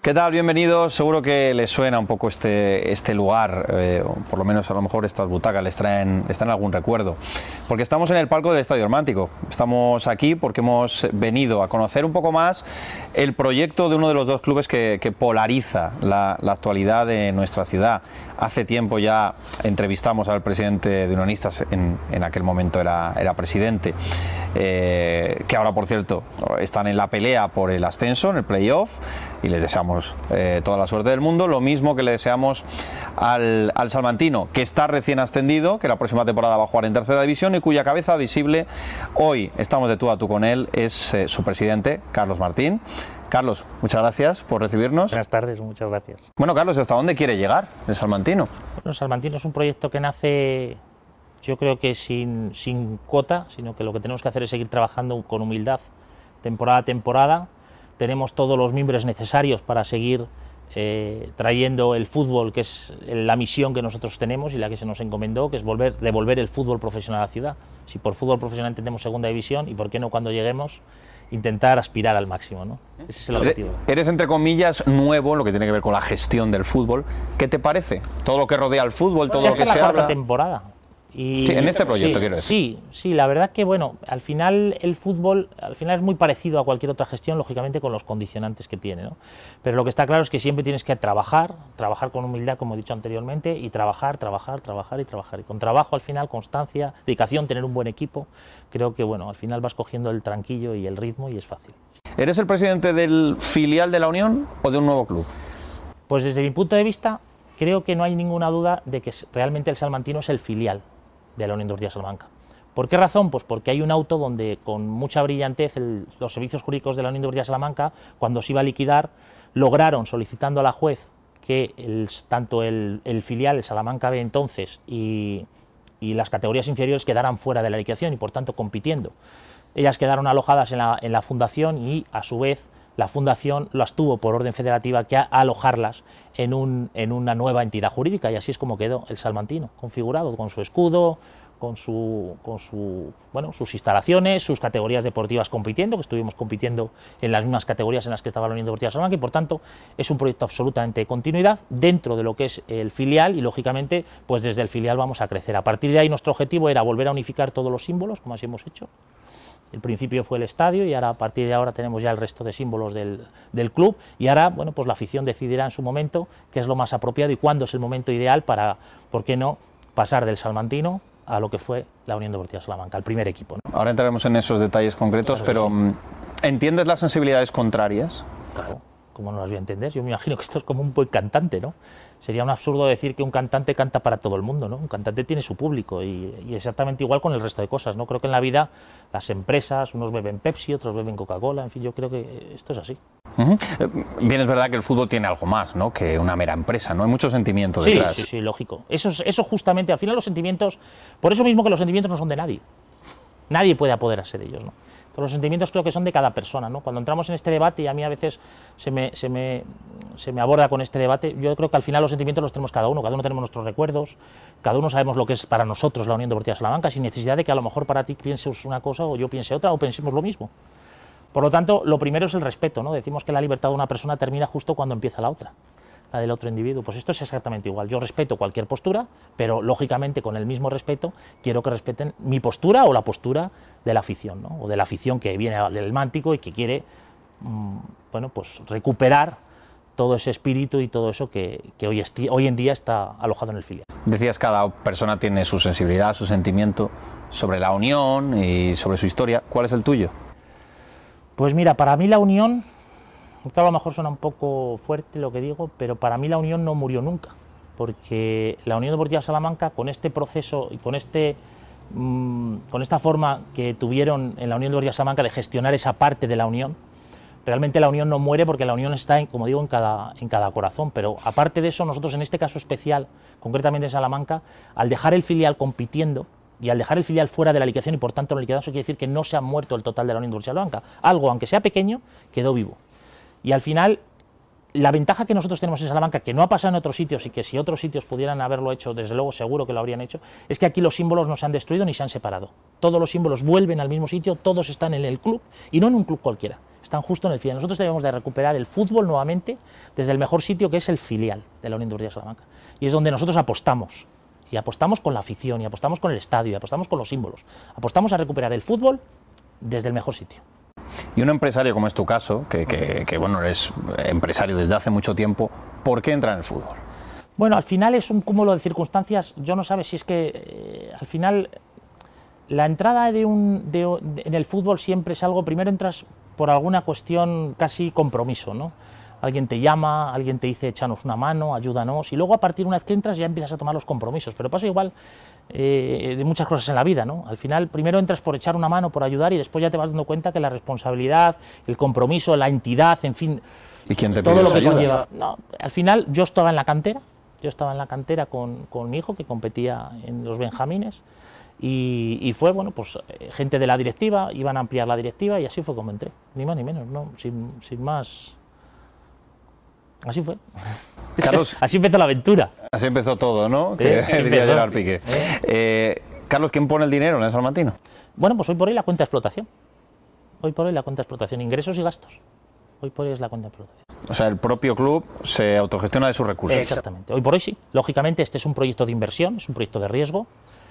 ¿Qué tal? Bienvenidos. Seguro que les suena un poco este lugar, por lo menos a lo mejor estas butacas les traen algún recuerdo, porque estamos en el palco del Estadio Hermántico. Estamos aquí porque hemos venido a conocer un poco más el proyecto de uno de los dos clubes que polariza la actualidad de nuestra ciudad. Hace tiempo ya entrevistamos al presidente de Unionistas, en aquel momento era presidente, que ahora, por cierto, están en la pelea por el ascenso, en el playoff, y les deseamos toda la suerte del mundo. Lo mismo que le deseamos al salmantino, que está recién ascendido, que la próxima temporada va a jugar en tercera división y cuya cabeza visible, hoy estamos de tú a tú con él, es su presidente, Carlos Martín. Carlos, muchas gracias por recibirnos. Buenas tardes, muchas gracias. Bueno, Carlos, ¿hasta dónde quiere llegar el salmantino? Bueno, el salmantino es un proyecto que nace, yo creo que sin cuota, sino que lo que tenemos que hacer es seguir trabajando con humildad, temporada a temporada. Tenemos todos los mimbres necesarios para seguir trayendo el fútbol, que es la misión que nosotros tenemos y la que se nos encomendó, que es devolver el fútbol profesional a la ciudad. Si por fútbol profesional entendemos segunda división, y por qué no cuando lleguemos intentar aspirar al máximo, ¿no? Ese es el objetivo. Eres, entre comillas, nuevo en lo que tiene que ver con la gestión del fútbol. ¿Qué te parece? Todo lo que rodea al fútbol, todo lo que se habla. Esta es la cuarta temporada. Y sí, en este proyecto, quiero decir. Sí, la verdad que, bueno, al final el fútbol es muy parecido a cualquier otra gestión, lógicamente con los condicionantes que tiene, ¿no? Pero lo que está claro es que siempre tienes que trabajar con humildad, como he dicho anteriormente, y trabajar. Y con trabajo, al final, constancia, dedicación, tener un buen equipo, creo que, bueno, al final vas cogiendo el tranquillo y el ritmo y es fácil. ¿Eres el presidente del filial de la Unión o de un nuevo club? Pues desde mi punto de vista, creo que no hay ninguna duda de que realmente el salmantino es el filial de la Unión Deportiva Salamanca. ¿Por qué razón? Pues porque hay un auto donde con mucha brillantez los servicios jurídicos de la Unión Deportiva Salamanca, cuando se iba a liquidar, lograron, solicitando a la juez que tanto el filial, el Salamanca B entonces, y las categorías inferiores quedaran fuera de la liquidación y por tanto compitiendo. Ellas quedaron alojadas en la fundación y a su vez la fundación las tuvo por orden federativa que alojarlas en una nueva entidad jurídica, y así es como quedó el salmantino, configurado con su escudo, con sus instalaciones, sus categorías deportivas compitiendo, que estuvimos compitiendo en las mismas categorías en las que estaba la Unión Deportiva Salamanca, y por tanto es un proyecto absolutamente de continuidad dentro de lo que es el filial, y lógicamente pues desde el filial vamos a crecer. A partir de ahí nuestro objetivo era volver a unificar todos los símbolos, como así hemos hecho. El principio fue el estadio y ahora, a partir de ahora tenemos ya el resto de símbolos del club, y ahora, bueno, pues la afición decidirá en su momento qué es lo más apropiado y cuándo es el momento ideal para, ¿por qué no?, pasar del salmantino a lo que fue la Unión Deportiva Salamanca, el primer equipo, ¿no? Ahora entraremos en esos detalles concretos, claro, pero sí. ¿Entiendes las sensibilidades contrarias? Claro. ¿Cómo no las voy a entender? Yo me imagino que esto es como un buen cantante, ¿no? Sería un absurdo decir que un cantante canta para todo el mundo, ¿no? Un cantante tiene su público y exactamente igual con el resto de cosas, ¿no? Creo que en la vida las empresas, unos beben Pepsi, otros beben Coca-Cola, en fin, yo creo que esto es así. Bien, es verdad que el fútbol tiene algo más, ¿no?, que una mera empresa, ¿no? Hay muchos sentimientos detrás. Sí, lógico. Eso justamente, al final los sentimientos, por eso mismo que los sentimientos no son de nadie. Nadie puede apoderarse de ellos, ¿no? Pero los sentimientos creo que son de cada persona, ¿no? Cuando entramos en este debate, y a mí a veces se me aborda con este debate, yo creo que al final los sentimientos los tenemos cada uno tenemos nuestros recuerdos, cada uno sabemos lo que es para nosotros la Unión Deportiva Salamanca, sin necesidad de que a lo mejor para ti pienses una cosa o yo piense otra o pensemos lo mismo. Por lo tanto, lo primero es el respeto, ¿no? Decimos que la libertad de una persona termina justo cuando empieza la otra, la del otro individuo. Pues esto es exactamente igual. Yo respeto cualquier postura, pero lógicamente con el mismo respeto quiero que respeten mi postura o la postura de la afición, ¿no? O de la afición que viene del Mántico y que quiere bueno, pues recuperar todo ese espíritu y todo eso que hoy en día está alojado en el filial. Decías, cada persona tiene su sensibilidad, su sentimiento sobre la Unión y sobre su historia. ¿Cuál es el tuyo? Pues mira, para mí la Unión, a lo mejor suena un poco fuerte lo que digo, pero para mí la Unión no murió nunca, porque la Unión Deportiva Salamanca, con este proceso y con esta forma que tuvieron en la Unión Deportiva Salamanca de gestionar esa parte de la Unión, realmente la Unión no muere, porque la Unión está, como digo, en cada corazón. Pero aparte de eso, nosotros en este caso especial, concretamente en Salamanca, al dejar el filial compitiendo y al dejar el filial fuera de la liquidación y por tanto la liquidación, eso quiere decir que no se ha muerto el total de la Unión Deportiva Salamanca. Algo, aunque sea pequeño, quedó vivo. Y al final La ventaja que nosotros tenemos en Salamanca, que no ha pasado en otros sitios y que si otros sitios pudieran haberlo hecho, desde luego seguro que lo habrían hecho, es que aquí los símbolos no se han destruido ni se han separado. Todos los símbolos vuelven al mismo sitio, todos están en el club y no en un club cualquiera, están justo en el filial. Nosotros debemos de recuperar el fútbol nuevamente desde el mejor sitio, que es el filial de la Unión Deportiva Salamanca. Y es donde nosotros apostamos, y apostamos con la afición, y apostamos con el estadio, y apostamos con los símbolos. Apostamos a recuperar el fútbol desde el mejor sitio. Y un empresario como es tu caso, que bueno, eres empresario desde hace mucho tiempo, ¿por qué entra en el fútbol? Bueno, al final es un cúmulo de circunstancias. Yo no sé si es que al final la entrada en el fútbol siempre es algo, primero entras por alguna cuestión casi compromiso, ¿no? Alguien te llama, alguien te dice échanos una mano, ayúdanos, y luego a partir de una vez que entras ya empiezas a tomar los compromisos, pero pasa igual de muchas cosas en la vida, ¿no? Al final primero entras por echar una mano, por ayudar, y después ya te vas dando cuenta que la responsabilidad, el compromiso, la entidad, en fin, ¿y quién te todo lo que ayuda? conlleva. No, al final yo estaba en la cantera, con mi hijo que competía en los Benjamines, y fue, bueno, pues gente de la directiva, iban a ampliar la directiva y así fue como entré, ni más ni menos, ¿no? Sin más. Así fue. Carlos, así empezó la aventura. Así empezó todo, ¿no? Que diría Gerard Piqué. Carlos, ¿quién pone el dinero en el salmantino? Bueno, pues hoy por hoy la cuenta de explotación. Hoy por hoy la cuenta de explotación, ingresos y gastos. Hoy por hoy es la cuenta de explotación. O sea, el propio club se autogestiona de sus recursos. Exactamente. Hoy por hoy sí. Lógicamente este es un proyecto de inversión, es un proyecto de riesgo.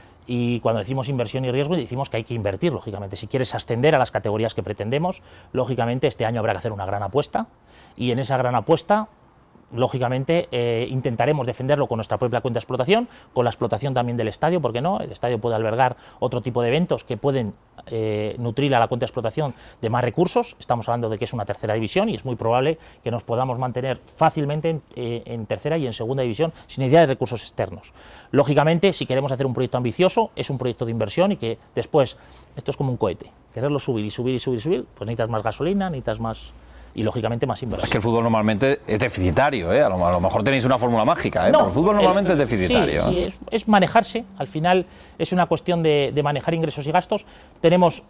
Y cuando decimos inversión y riesgo, decimos que hay que invertir, lógicamente. Si quieres ascender a las categorías que pretendemos, lógicamente este año habrá que hacer una gran apuesta. Y en esa gran apuesta, lógicamente, intentaremos defenderlo con nuestra propia cuenta de explotación, con la explotación también del estadio, ¿por qué no? El estadio puede albergar otro tipo de eventos que pueden nutrir a la cuenta de explotación de más recursos. Estamos hablando de que es una tercera división y es muy probable que nos podamos mantener fácilmente en tercera y en segunda división sin idea de recursos externos. Lógicamente, si queremos hacer un proyecto ambicioso, es un proyecto de inversión y que después, esto es como un cohete, quererlo subir y subir y subir y subir, pues necesitas más gasolina, necesitas más... y lógicamente más inversión. Es que el fútbol normalmente es deficitario, ¿eh? A lo mejor tenéis una fórmula mágica, ¿eh? No, pero el fútbol normalmente es deficitario. Sí, es manejarse, al final es una cuestión de manejar ingresos y gastos. Tenemos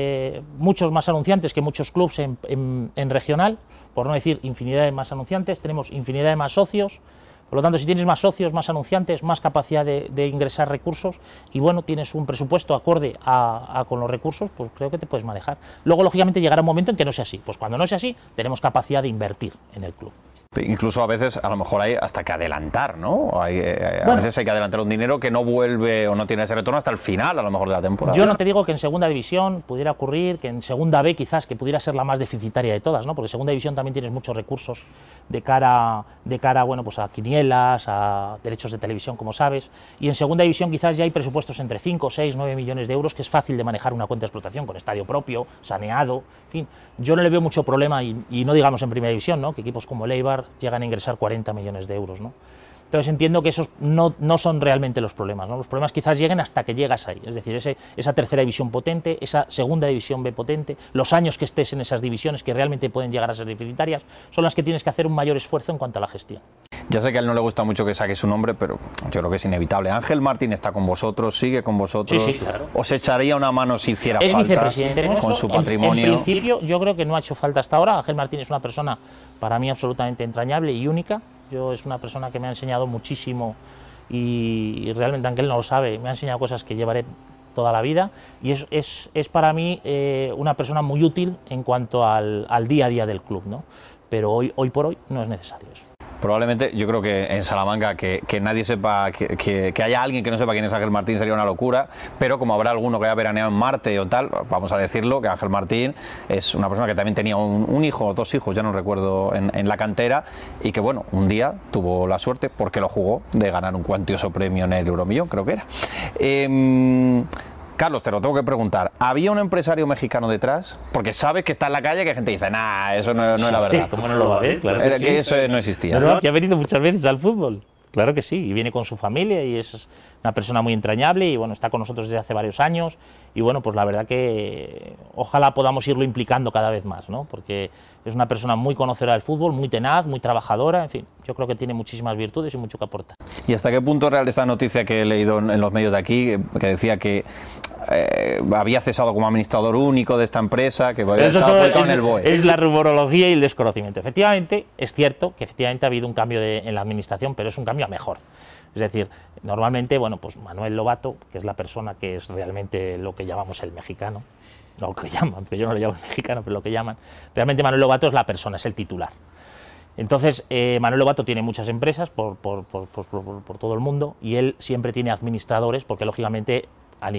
muchos más anunciantes que muchos clubes en regional, por no decir infinidad de más anunciantes, tenemos infinidad de más socios. Por lo tanto, si tienes más socios, más anunciantes, más capacidad de ingresar recursos y bueno, tienes un presupuesto acorde con los recursos, pues creo que te puedes manejar. Luego, lógicamente, llegará un momento en que no sea así. Pues cuando no sea así, tenemos capacidad de invertir en el club. Incluso a veces, a lo mejor hay hasta que adelantar, ¿no? A veces hay que adelantar un dinero que no vuelve o no tiene ese retorno hasta el final, a lo mejor, de la temporada. Yo no te digo que en segunda división pudiera ocurrir, que en segunda B quizás, que pudiera ser la más deficitaria de todas, ¿no? Porque en segunda división también tienes muchos recursos de cara bueno, pues a quinielas, a derechos de televisión, como sabes, y en segunda división quizás ya hay presupuestos entre 5, 6, 9 millones de euros, que es fácil de manejar una cuenta de explotación con estadio propio, saneado, en fin. Yo no le veo mucho problema, y no digamos en primera división, ¿no? Que equipos como el Eibar llegan a ingresar 40 millones de euros, ¿no? Pero entiendo que esos no son realmente los problemas, ¿no? Los problemas quizás lleguen hasta que llegas ahí, es decir, esa tercera división potente, esa segunda división B potente, los años que estés en esas divisiones que realmente pueden llegar a ser deficitarias, son las que tienes que hacer un mayor esfuerzo en cuanto a la gestión. Ya sé que a él no le gusta mucho que saque su nombre, pero yo creo que es inevitable. Ángel Martín está con vosotros, sigue con vosotros. Sí, claro. ¿Os echaría una mano si hiciera falta? Es vicepresidente con su patrimonio. En principio, yo creo que no ha hecho falta hasta ahora. Ángel Martín es una persona para mí absolutamente entrañable y única. Es una persona que me ha enseñado muchísimo y realmente, aunque él no lo sabe, me ha enseñado cosas que llevaré toda la vida y es para mí una persona muy útil en cuanto al día a día del club, ¿no? Pero hoy por hoy no es necesario eso. Probablemente, yo creo que en Salamanca que nadie sepa, que haya alguien que no sepa quién es Ángel Martín sería una locura, pero como habrá alguno que haya veraneado en Marte o tal, vamos a decirlo, que Ángel Martín es una persona que también tenía un hijo o 2 hijos, ya no recuerdo, en la cantera, y que bueno, un día tuvo la suerte, porque lo jugó, de ganar un cuantioso premio en el Euromillón, creo que era. Carlos, te lo tengo que preguntar, ¿había un empresario mexicano detrás? Porque sabes que está en la calle que hay gente que dice, nah, eso no es la verdad. ¿Cómo no lo va a ver? Claro que sí, eso no existía. No, que ha venido muchas veces al fútbol. Claro que sí, y viene con su familia y es una persona muy entrañable y bueno, está con nosotros desde hace varios años y bueno, pues la verdad que ojalá podamos irlo implicando cada vez más, ¿no? Porque es una persona muy conocedora del fútbol, muy tenaz, muy trabajadora, en fin, yo creo que tiene muchísimas virtudes y mucho que aportar. ¿Y hasta qué punto es real esta noticia que he leído en los medios de aquí, que decía que había cesado como administrador único de esta empresa, que había Eso estado todo volcado en el BOE. es la rumorología y el desconocimiento. Efectivamente, es cierto que efectivamente ha habido un cambio en la administración, pero es un cambio a mejor. Es decir, normalmente, bueno, pues Manuel Lobato, que es la persona que es realmente lo que llamamos el mexicano, no lo que llaman, pero yo no lo llamo mexicano, pero lo que llaman, realmente Manuel Lobato es la persona, es el titular. Entonces, Manuel Lobato tiene muchas empresas por todo el mundo y él siempre tiene administradores, porque lógicamente,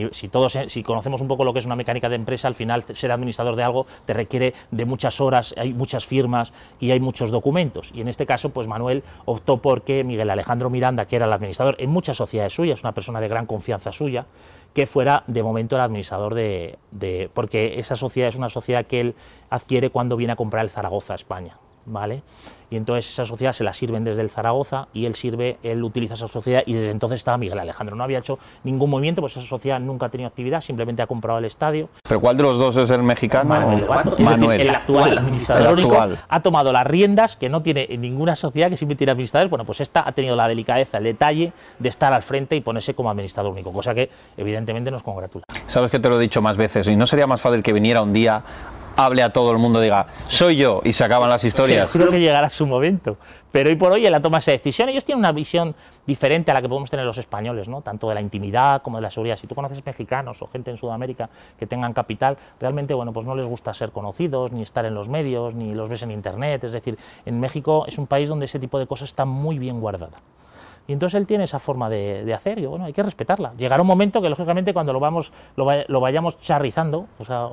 si conocemos un poco lo que es una mecánica de empresa, al final ser administrador de algo te requiere de muchas horas, hay muchas firmas y hay muchos documentos. Y en este caso, pues Manuel optó porque Miguel Alejandro Miranda, que era el administrador en muchas sociedades suyas, una persona de gran confianza suya, que fuera de momento el administrador porque esa sociedad es una sociedad que él adquiere cuando viene a comprar el Zaragoza a España, ¿vale? Y entonces esa sociedad se la sirven desde el Zaragoza y él utiliza esa sociedad y desde entonces estaba Miguel Alejandro. No había hecho ningún movimiento, pues esa sociedad nunca ha tenido actividad, simplemente ha comprado el estadio. ¿Pero cuál de los dos es el mexicano? Manuel Lobato. Es decir, el actual administrador único ha tomado las riendas, que no tiene en ninguna sociedad, que siempre tiene administradores. Bueno, pues esta ha tenido la delicadeza, el detalle de estar al frente y ponerse como administrador único, cosa que evidentemente nos congratula. Sabes que te lo he dicho más veces, y no sería más fácil que viniera un día, hable a todo el mundo, diga, soy yo, y se acaban las historias. Sí, creo que llegará su momento, pero hoy por hoy él ha tomado esa decisión. Ellos tienen una visión diferente a la que podemos tener los españoles, ¿no? Tanto de la intimidad como de la seguridad. Si tú conoces mexicanos o gente en Sudamérica que tengan capital, realmente, bueno, pues no les gusta ser conocidos, ni estar en los medios, ni los ves en internet. Es decir, en México es un país donde ese tipo de cosas está muy bien guardada. Y entonces él tiene esa forma de hacer y bueno, hay que respetarla. Llegará un momento que lógicamente cuando lo vayamos charrizando,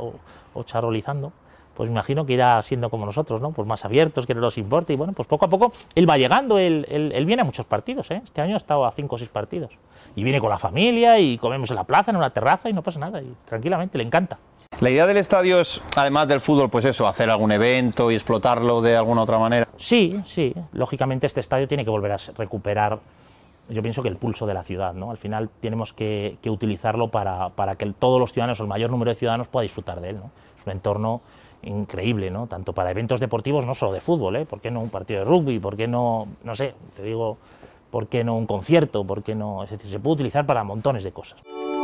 o charolizando, pues me imagino que irá siendo como nosotros, ¿no? Pues más abiertos, que no nos importe, y bueno, pues poco a poco él va llegando, él viene a muchos partidos, ¿eh? Este año ha estado a 5 o 6 partidos, y viene con la familia, y comemos en la plaza, en una terraza, y no pasa nada, y tranquilamente, le encanta. La idea del estadio es, además del fútbol, pues eso, hacer algún evento y explotarlo de alguna otra manera. Sí, sí, lógicamente este estadio tiene que volver a recuperar, yo pienso que el pulso de la ciudad, ¿no? Al final tenemos que utilizarlo para que todos los ciudadanos, o el mayor número de ciudadanos, pueda disfrutar de él, ¿no? Es un entorno increíble, ¿no? Tanto para eventos deportivos, no solo de fútbol, ¿eh? ¿Por qué no un partido de rugby? ¿Por qué no, no sé, te digo, por qué no un concierto? ¿Por qué no? Es decir, se puede utilizar para montones de cosas.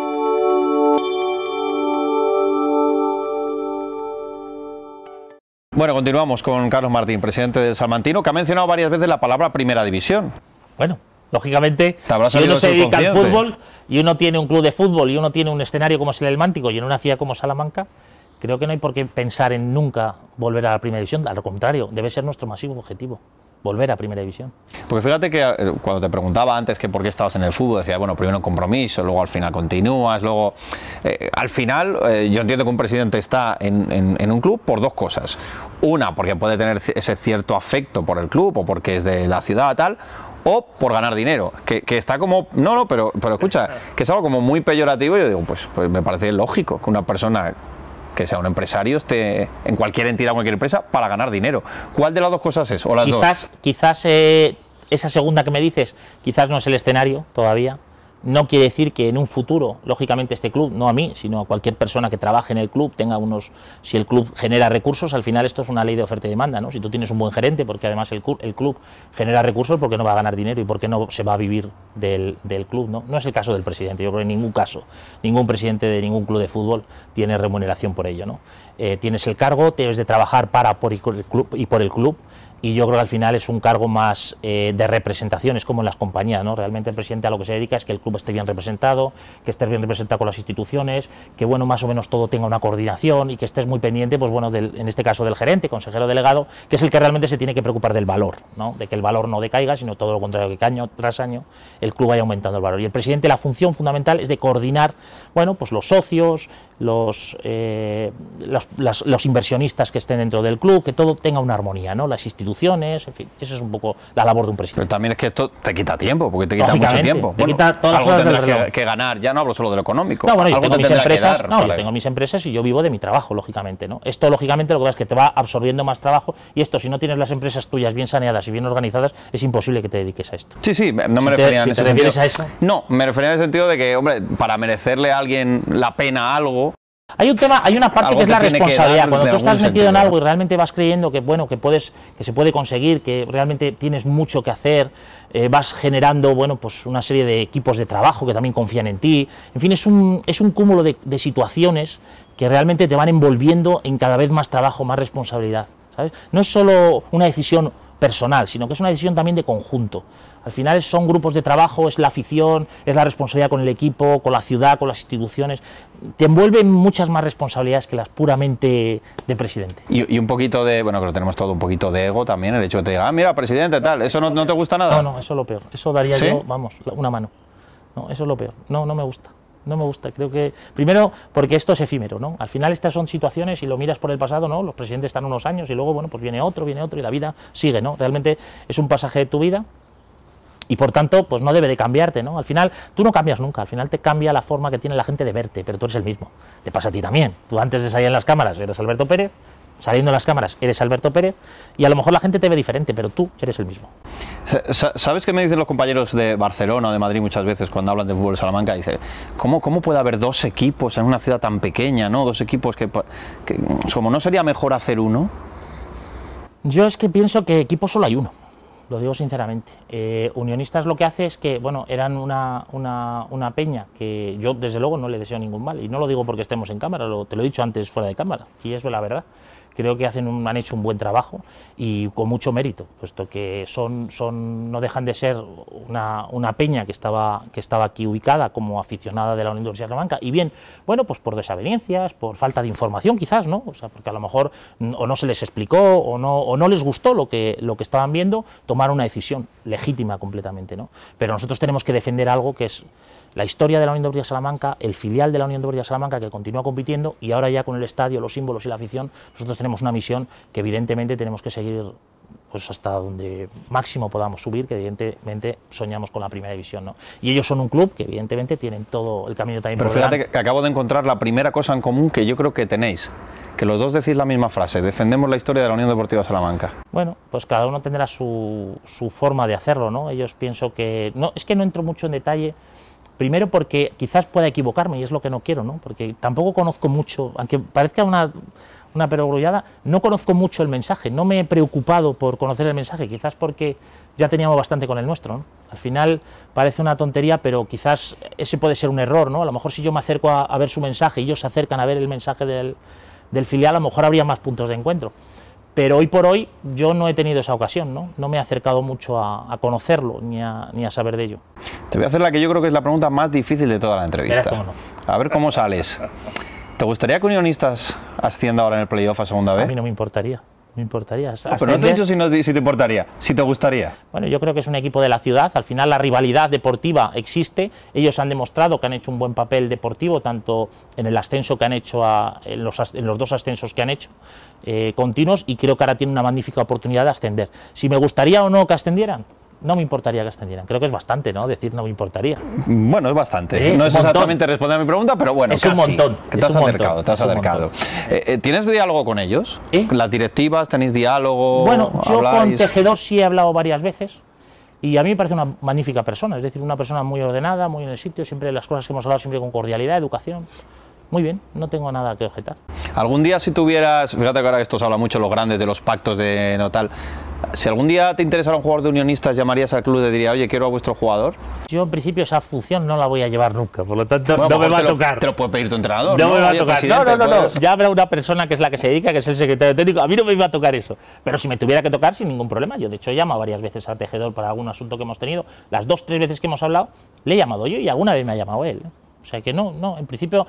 Bueno, continuamos con Carlos Martín, presidente del Salmantino, que ha mencionado varias veces la palabra Primera División. Bueno, lógicamente, si uno se dedica al fútbol y uno tiene un club de fútbol y uno tiene un escenario como es el Mántico y en una ciudad como Salamanca, creo que no hay por qué pensar en nunca volver a la Primera División. Al contrario, debe ser nuestro máximo objetivo, volver a Primera División. Porque fíjate que cuando te preguntaba antes que por qué estabas en el fútbol, decía, bueno, primero un compromiso, luego al final continúas, luego... al final, yo entiendo que un presidente está en un club por dos cosas. Una, porque puede tener ese cierto afecto por el club o porque es de la ciudad tal, o por ganar dinero, que está como, pero escucha, que es algo como muy peyorativo. Y yo digo, pues me parece lógico que una persona que sea un empresario esté en cualquier entidad, cualquier empresa, para ganar dinero. ¿Cuál de las dos cosas es? ¿O las dos? Quizás esa segunda que me dices, quizás no es el escenario todavía. No quiere decir que en un futuro, lógicamente este club, no a mí, sino a cualquier persona que trabaje en el club, tenga si el club genera recursos, al final esto es una ley de oferta y demanda, ¿no? Si tú tienes un buen gerente, porque además el club genera recursos, ¿por qué no va a ganar dinero y por qué no se va a vivir del club, ¿no? No es el caso del presidente, yo creo que en ningún caso, ningún presidente de ningún club de fútbol tiene remuneración por ello, ¿no? Tienes el cargo, debes de trabajar por el club, y yo creo que al final es un cargo más de representación, es como en las compañías, ¿no? Realmente el presidente a lo que se dedica es que el club esté bien representado, que estés bien representado con las instituciones, que bueno, más o menos todo tenga una coordinación y que estés muy pendiente, pues bueno, en este caso del gerente, consejero delegado, que es el que realmente se tiene que preocupar del valor, ¿no? De que el valor no decaiga, sino todo lo contrario, que año tras año el club vaya aumentando el valor. Y el presidente, la función fundamental es de coordinar, bueno, pues los socios, los inversionistas que estén dentro del club, que todo tenga una armonía, ¿no? Las instituciones, en fin, eso es un poco la labor de un presidente. Pero también es que esto te quita tiempo, porque te quita mucho tiempo. Te quita todas las horas del reloj. Que ganar, ya no hablo solo de lo económico. No, bueno, yo tengo mis empresas, yo tengo mis empresas y yo vivo de mi trabajo, lógicamente, ¿no? Esto, lógicamente, lo que pasa es que te va absorbiendo más trabajo y esto, si no tienes las empresas tuyas bien saneadas y bien organizadas, es imposible que te dediques a esto. Sí, no me refería en ese sentido. ¿A eso? No, me refería en el sentido de que, hombre, para merecerle a alguien la pena algo, Hay un tema, hay una parte que es la responsabilidad. Cuando tú estás metido en algo y realmente vas creyendo que bueno, que se puede conseguir, que realmente tienes mucho que hacer, vas generando bueno, pues una serie de equipos de trabajo que también confían en ti. En fin, es un cúmulo de situaciones que realmente te van envolviendo en cada vez más trabajo, más responsabilidad, ¿sabes? No es solo una decisión personal, sino que es una decisión también de conjunto. Al final son grupos de trabajo, es la afición, es la responsabilidad con el equipo, con la ciudad, con las instituciones. Te envuelven muchas más responsabilidades que las puramente de presidente. Y un poquito de, bueno, que lo tenemos todo, un poquito de ego también, el hecho de que te diga, mira, presidente, tal, ¿eso no te gusta nada? No, eso es lo peor. Eso daría ¿sí? Yo, vamos, una mano. No, eso es lo peor. No me gusta. No me gusta, creo que, primero, porque esto es efímero, ¿no? Al final estas son situaciones, y lo miras por el pasado, ¿no? Los presidentes están unos años y luego, bueno, pues viene otro, y la vida sigue, ¿no? Realmente es un pasaje de tu vida y, por tanto, pues no debe de cambiarte, ¿no? Al final, tú no cambias nunca, al final te cambia la forma que tiene la gente de verte, pero tú eres el mismo. Te pasa a ti también. Tú antes de salir en las cámaras eres Alberto Pérez, saliendo en las cámaras eres Alberto Pérez, y a lo mejor la gente te ve diferente, pero tú eres el mismo. ¿Sabes qué me dicen los compañeros de Barcelona o de Madrid muchas veces cuando hablan de fútbol de Salamanca? Dice, ¿cómo puede haber dos equipos en una ciudad tan pequeña, ¿no? Dos equipos que como no sería mejor hacer uno. Yo es que pienso que equipo solo hay uno, lo digo sinceramente. Unionistas lo que hace es que, bueno, eran una peña que yo desde luego no le deseo ningún mal, y no lo digo porque estemos en cámara, te lo he dicho antes fuera de cámara, y es la verdad. Creo que han hecho un buen trabajo y con mucho mérito, puesto que no dejan de ser una peña que estaba aquí ubicada como aficionada de la Unión Deportiva Salamanca, y bien, bueno, pues por desavenencias, por falta de información quizás, ¿no? O sea, porque a lo mejor o no se les explicó o no les gustó lo que estaban viendo, tomaron una decisión legítima completamente, ¿no? Pero nosotros tenemos que defender algo que es la historia de la Unión Deportiva Salamanca, el filial de la Unión Deportiva Salamanca que continúa compitiendo, y ahora ya con el estadio, los símbolos y la afición, nosotros tenemos una misión que evidentemente tenemos que seguir pues hasta donde máximo podamos subir, que evidentemente soñamos con la primera división, ¿no? Y ellos son un club que evidentemente tienen todo el camino también. Pero por fíjate que acabo de encontrar la primera cosa en común que yo creo que tenéis, que los dos decís la misma frase: defendemos la historia de la Unión Deportiva Salamanca. Bueno, pues cada uno tendrá su forma de hacerlo, ¿no? Ellos pienso que es que no entro mucho en detalle. Primero porque quizás pueda equivocarme, y es lo que no quiero, ¿no? Porque tampoco conozco mucho, aunque parezca una perogrullada, no conozco mucho el mensaje, no me he preocupado por conocer el mensaje, quizás porque ya teníamos bastante con el nuestro, ¿no? Al final parece una tontería, pero quizás ese puede ser un error, ¿no? A lo mejor si yo me acerco a ver su mensaje y ellos se acercan a ver el mensaje del filial, a lo mejor habría más puntos de encuentro. Pero hoy por hoy yo no he tenido esa ocasión, ¿no? No me he acercado mucho a conocerlo ni a saber de ello. Te voy a hacer la que yo creo que es la pregunta más difícil de toda la entrevista. Cómo no. A ver cómo sales. ¿Te gustaría que Unionistas ascienda ahora en el playoff a segunda vez? A mí no me importaría. Me importaría. No, pero no te he dicho si te importaría, si te gustaría. Bueno, yo creo que es un equipo de la ciudad. Al final la rivalidad deportiva existe. Ellos han demostrado que han hecho un buen papel deportivo, tanto en el ascenso que han hecho, en los dos ascensos que han hecho continuos, y creo que ahora tienen una magnífica oportunidad de ascender. Si me gustaría o no que ascendieran, no me importaría que ascendieran. Creo que es bastante, ¿no? Decir no me importaría. Bueno, es bastante. No es exactamente responder a mi pregunta, pero bueno, es casi. Un montón. Que te has acercado. ¿Tienes diálogo con ellos? ¿Las directivas? ¿Tenéis diálogo? Bueno, yo ¿habláis? Con Tejedor sí he hablado varias veces, y a mí me parece una magnífica persona. Es decir, una persona muy ordenada, muy en el sitio, siempre las cosas que hemos hablado siempre con cordialidad, educación. Muy bien, no tengo nada que objetar. Algún día, si tuvieras, fíjate que ahora esto se habla mucho, los grandes, de los pactos de no tal, si algún día te interesara un jugador de Unionistas, llamarías al club y le dirías, oye, quiero a vuestro jugador. Yo en principio esa función no la voy a llevar nunca, por lo tanto no me va a tocar. Te lo puede pedir tu entrenador. No me va a tocar. No. Pues... Ya habrá una persona que es la que se dedica, que es el secretario técnico. A mí no me iba a tocar eso. Pero si me tuviera que tocar, sin ningún problema. Yo de hecho he llamado varias veces a Tejedor para algún asunto que hemos tenido. Las 2 o 3 veces que hemos hablado, le he llamado yo y alguna vez me ha llamado él. O sea que no, en principio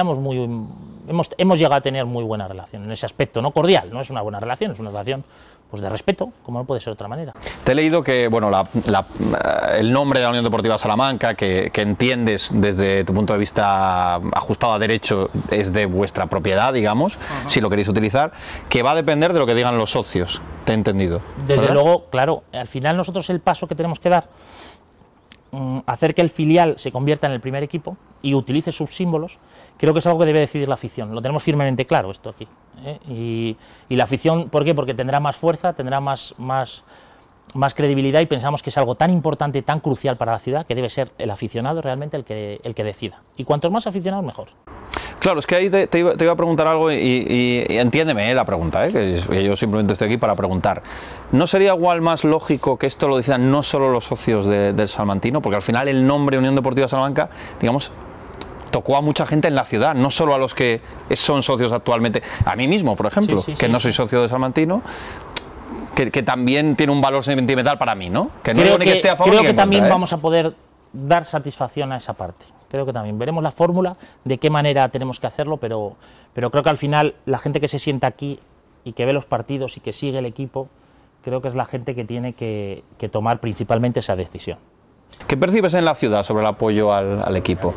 hemos llegado a tener muy buena relación en ese aspecto, no cordial, no es una buena relación, es una relación pues de respeto, como no puede ser de otra manera. Te he leído que bueno, el nombre de la Unión Deportiva Salamanca, que entiendes desde tu punto de vista ajustado a derecho, es de vuestra propiedad, digamos, si lo queréis utilizar, que va a depender de lo que digan los socios, te he entendido. Desde luego, claro, al final nosotros el paso que tenemos que dar, hacer que el filial se convierta en el primer equipo y utilice sus símbolos, creo que es algo que debe decidir la afición. Lo tenemos firmemente claro esto aquí, ¿eh? Y la afición, ¿por qué? Porque tendrá más fuerza, tendrá más credibilidad, y pensamos que es algo tan importante, tan crucial para la ciudad, que debe ser el aficionado realmente el que decida. Y cuantos más aficionados, mejor. Claro, es que ahí te iba a preguntar algo y entiéndeme la pregunta, que yo simplemente estoy aquí para preguntar. ¿No sería igual más lógico que esto lo decidan no solo los socios del Salmantino? Porque al final el nombre Unión Deportiva Salamanca, digamos, tocó a mucha gente en la ciudad, no solo a los que son socios actualmente. A mí mismo, por ejemplo, que no soy socio de Salmantino, que también tiene un valor sentimental para mí, ¿no? Que no digo ni que esté a favor ni creo que que también contra, vamos a poder dar satisfacción a esa parte. Creo que también veremos la fórmula, de qué manera tenemos que hacerlo, pero creo que al final la gente que se sienta aquí y que ve los partidos y que sigue el equipo, creo que es la gente que tiene que tomar principalmente esa decisión. ¿Qué percibes en la ciudad sobre el apoyo al equipo?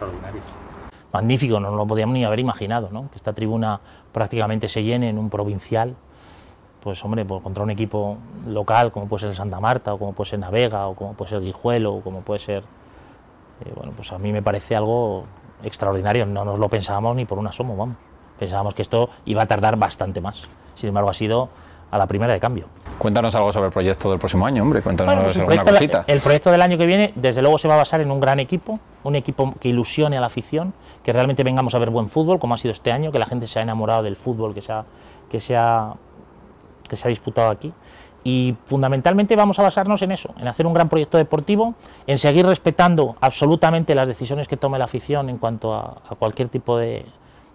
Magnífico, no lo podíamos ni haber imaginado, ¿no? Que esta tribuna prácticamente se llene en un provincial, pues hombre, pues contra un equipo local como puede ser el Santa Marta, o como puede ser Navega, o como puede ser Guijuelo, o como puede ser... bueno, pues a mí me parece algo extraordinario, no nos lo pensábamos ni por un asomo, vamos. Pensábamos que esto iba a tardar bastante más, sin embargo ha sido a la primera de cambio. Cuéntanos algo sobre el proyecto del próximo año, hombre, cuéntanos Bueno, pues alguna cosita. El proyecto del año que viene, desde luego, se va a basar en un gran equipo, un equipo que ilusione a la afición, que realmente vengamos a ver buen fútbol, como ha sido este año, que la gente se ha enamorado del fútbol que se ha disputado aquí. Y fundamentalmente vamos a basarnos en eso, en hacer un gran proyecto deportivo, en seguir respetando absolutamente las decisiones que tome la afición en cuanto a cualquier tipo de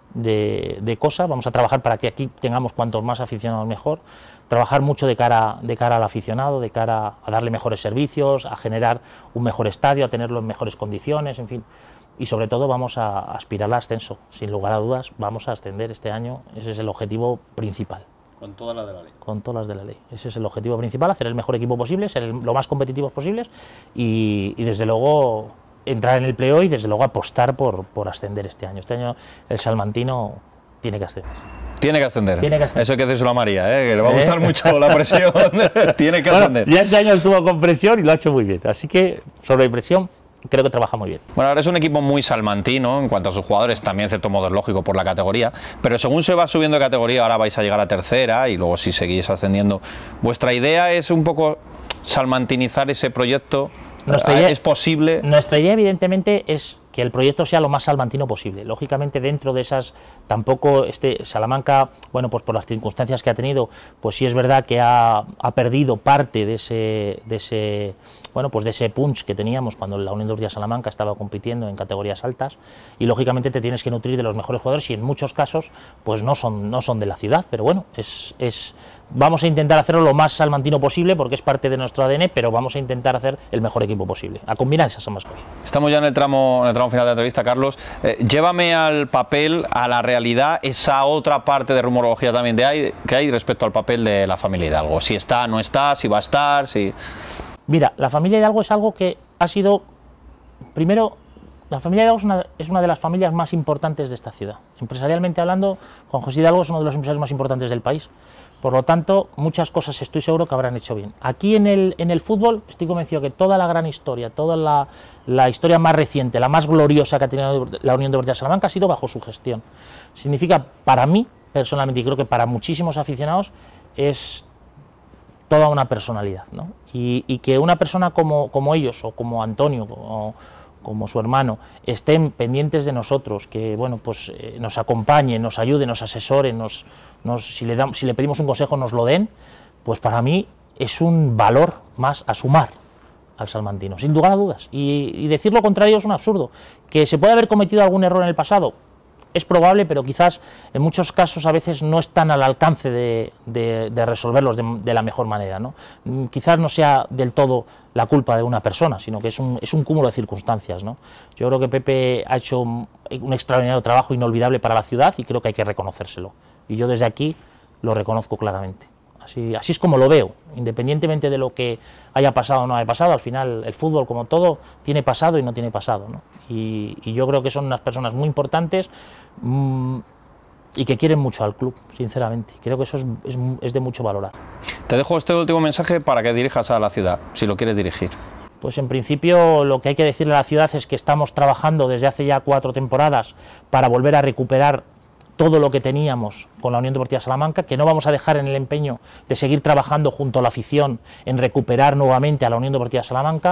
cosas. Vamos a trabajar para que aquí tengamos cuantos más aficionados mejor, trabajar mucho de cara al aficionado, de cara a darle mejores servicios, a generar un mejor estadio, a tenerlo en mejores condiciones, en fin. Y sobre todo vamos a aspirar al ascenso, sin lugar a dudas, vamos a ascender este año, ese es el objetivo principal. Con todas las de la ley. Con todas las de la ley. Ese es el objetivo principal, hacer el mejor equipo posible, ser lo más competitivos posibles y desde luego entrar en el playoff y desde luego apostar por ascender este año. Este año el salmantino tiene que ascender. Tiene que ascender. Tiene que ascender. Eso hay que decírselo a María, que le va a gustar mucho la presión. Tiene que ascender. Ya este año estuvo con presión y lo ha hecho muy bien. Así que sobre presión creo que trabaja muy bien. Bueno, ahora es un equipo muy salmantino en cuanto a sus jugadores, también en cierto modo es lógico por la categoría, pero según se va subiendo de categoría, ahora vais a llegar a tercera y luego si seguís ascendiendo. ¿Vuestra idea es un poco salmantinizar ese proyecto? ¿Es posible? Nuestra idea, evidentemente, es que el proyecto sea lo más salmantino posible. Lógicamente, dentro de esas, tampoco Salamanca, bueno, pues por las circunstancias que ha tenido, pues sí es verdad que ha perdido parte de ese punch que teníamos cuando la Unión Deportiva Salamanca estaba compitiendo en categorías altas, y lógicamente te tienes que nutrir de los mejores jugadores y en muchos casos pues no son de la ciudad, pero bueno, vamos a intentar hacerlo lo más salmantino posible porque es parte de nuestro ADN, pero vamos a intentar hacer el mejor equipo posible, a combinar esas ambas cosas. Estamos ya en el tramo final de la entrevista, Carlos. Llévame al papel, a la realidad, esa otra parte de rumorología también que hay respecto al papel de la familia Hidalgo. Si está, no está, si va a estar, si... Mira, la familia Hidalgo es algo que ha sido, primero, la familia Hidalgo es una de las familias más importantes de esta ciudad. Empresarialmente hablando, Juan José Hidalgo es uno de los empresarios más importantes del país. Por lo tanto, muchas cosas estoy seguro que habrán hecho bien. Aquí en el fútbol estoy convencido que toda la gran historia, toda la historia más reciente, la más gloriosa que ha tenido la Unión Deportiva Salamanca ha sido bajo su gestión. Significa, para mí, personalmente, y creo que para muchísimos aficionados, es toda una personalidad, ¿no? Y que una persona como ellos, o como Antonio, como su hermano, estén pendientes de nosotros, que bueno, pues nos acompañen, nos ayuden, nos asesoren, si le pedimos un consejo nos lo den, pues para mí es un valor más a sumar al salmantino, sin lugar a dudas. Y decir lo contrario es un absurdo. Que se puede haber cometido algún error en el pasado, es probable, pero quizás en muchos casos a veces no están al alcance de resolverlos de la mejor manera, ¿no? Quizás no sea del todo la culpa de una persona, sino que es un cúmulo de circunstancias, ¿no? Yo creo que Pepe ha hecho un extraordinario trabajo inolvidable para la ciudad y creo que hay que reconocérselo. Y yo desde aquí lo reconozco claramente. Así es como lo veo, independientemente de lo que haya pasado o no haya pasado, al final el fútbol, como todo, tiene pasado y no tiene pasado, ¿no? Y yo creo que son unas personas muy importantes y que quieren mucho al club, sinceramente. Creo que eso es de mucho valorar. Te dejo este último mensaje para que dirijas a la ciudad, si lo quieres dirigir. Pues en principio lo que hay que decirle a la ciudad es que estamos trabajando desde hace ya 4 temporadas para volver a recuperar todo lo que teníamos con la Unión Deportiva Salamanca, que no vamos a dejar en el empeño de seguir trabajando junto a la afición en recuperar nuevamente a la Unión Deportiva Salamanca.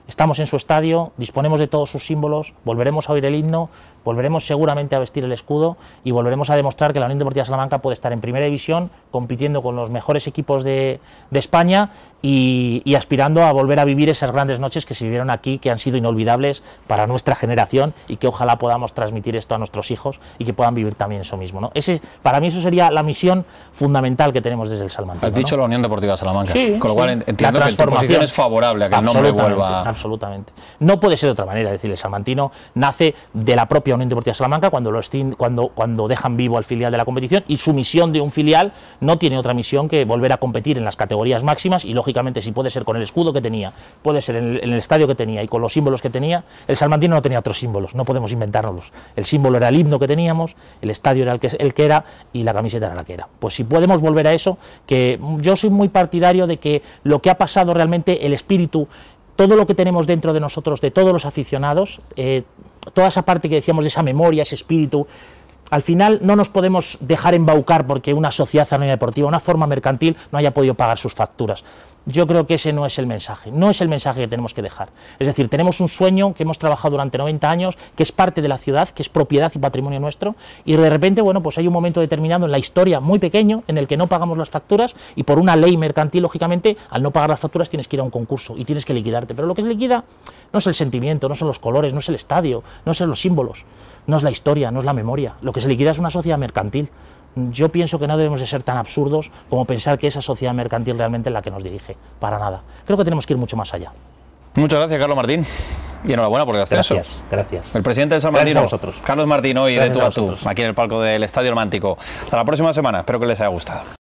estamos en su estadio, disponemos de todos sus símbolos, volveremos a oír el himno, volveremos seguramente a vestir el escudo y volveremos a demostrar que la Unión Deportiva Salamanca puede estar en primera división, compitiendo con los mejores equipos de España y aspirando a volver a vivir esas grandes noches que se vivieron aquí, que han sido inolvidables para nuestra generación y que ojalá podamos transmitir esto a nuestros hijos y que puedan vivir también eso mismo, ¿no? Para mí eso sería la misión fundamental que tenemos desde el Salmantino. Has dicho, ¿no?, la Unión Deportiva Salamanca, sí, con lo cual entiendo que tu posición es favorable a que el nombre vuelva. Absolutamente. No puede ser de otra manera, es decir, el Salmantino nace de la propia Unión Deportiva Salamanca cuando dejan vivo al filial de la competición, y su misión de un filial no tiene otra misión que volver a competir en las categorías máximas y lógicamente si puede ser con el escudo que tenía, puede ser en el estadio que tenía y con los símbolos que tenía. El Salmantino no tenía otros símbolos, no podemos inventárnoslos. El símbolo era el himno que teníamos, el estadio era el que era y la camiseta era la que era. Pues si podemos volver a eso, que yo soy muy partidario de que lo que ha pasado realmente, el espíritu, todo lo que tenemos dentro de nosotros, de todos los aficionados, toda esa parte que decíamos de esa memoria, ese espíritu, al final no nos podemos dejar embaucar porque una sociedad anónima deportiva, una forma mercantil, no haya podido pagar sus facturas. Yo creo que ese no es el mensaje, no es el mensaje que tenemos que dejar. Es decir, tenemos un sueño que hemos trabajado durante 90 años, que es parte de la ciudad, que es propiedad y patrimonio nuestro, y de repente, bueno, pues hay un momento determinado en la historia muy pequeño en el que no pagamos las facturas y por una ley mercantil, lógicamente, al no pagar las facturas tienes que ir a un concurso y tienes que liquidarte. Pero lo que se liquida no es el sentimiento, no son los colores, no es el estadio, no son los símbolos, no es la historia, no es la memoria. Lo que se liquida es una sociedad mercantil. Yo pienso que no debemos de ser tan absurdos como pensar que esa sociedad mercantil realmente es la que nos dirige, para nada. Creo que tenemos que ir mucho más allá. Muchas gracias, Carlos Martín, y enhorabuena por el ascenso. Gracias. El presidente del Salmantino, Carlos Martín, hoy de tú a tú, aquí en el palco del Estadio Romántico. Hasta la próxima semana, espero que les haya gustado.